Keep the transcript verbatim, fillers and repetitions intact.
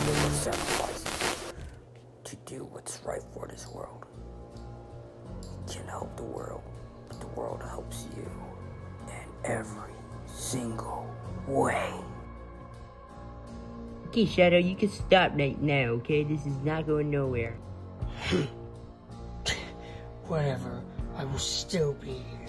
willing to sacrifice to do what's right for this world. You can help the world, but the world helps you in every single way. Okay, Shadow, you can stop right now, okay? This is not going nowhere. Whatever, I will still be here.